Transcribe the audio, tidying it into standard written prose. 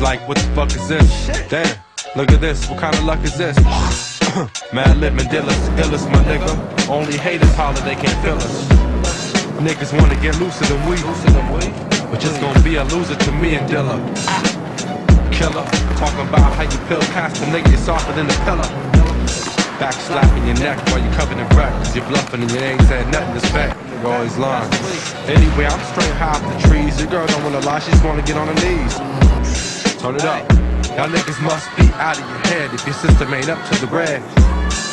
like, what the fuck is this? Damn, look at this, what kind of luck is this? Mad Lip Mandela's illest, my nigga. Only haters holler, they can't feel us. Niggas wanna get looser than we, but just gonna be a loser to me and Dilla. Killer, talking about how you pill cast a nigga, you're softer than a pillar. Back slapping your neck while you covered in wreck, cause you're bluffing and you ain't said nothing to spec. You're always lying. Anyway, I'm straight high off the trees. Your girl don't wanna lie, she just wanna get on her knees. Turn it up. Y'all niggas must be out of your head if your system ain't up to the red.